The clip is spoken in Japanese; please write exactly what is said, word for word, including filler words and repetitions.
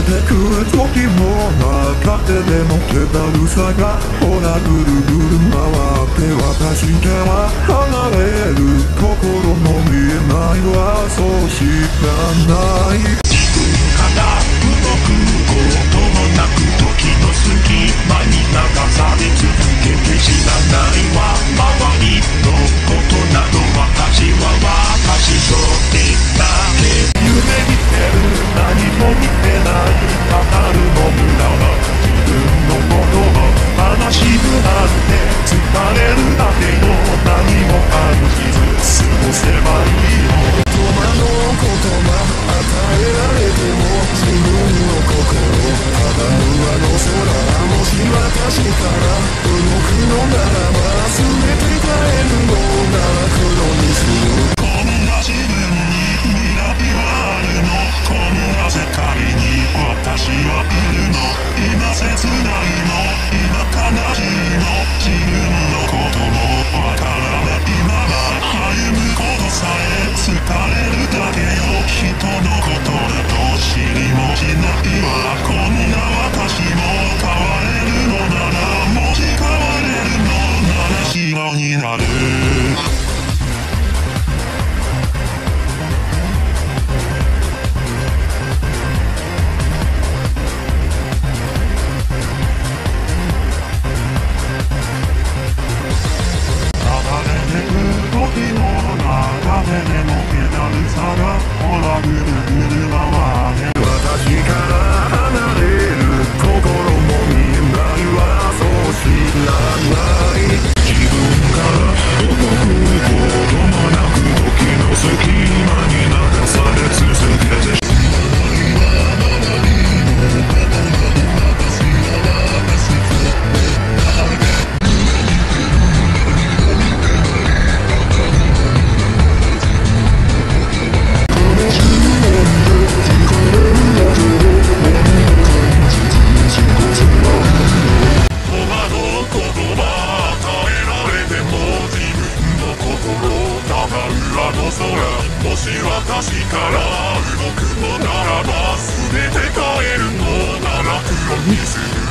てく時もなかってでも気だるさがほらぐるぐる回って私から離れる心も見えないわそう知らない自分から動くこともなく時の隙間に流され続けて知らないわ周りのことなど私は私とでだけ夢見てる何も見てない語るの無駄な自分のことを話したって疲れるだけの何も感じず過ごせばいいの言葉の言葉与えられても自分の心ただ上の空もし私から動くのならば全て変えるのなら黒にするこんな自分に未来はあるのこんな世界に私はいるの今切ないの今悲しいの自分のこともわからないまま歩むことさえ疲れるだけよ人のことだと知りもしないわこんな私も変われるのならもし変われるのなら幸になるもし私から動くのならば全て変えるのなら黒にする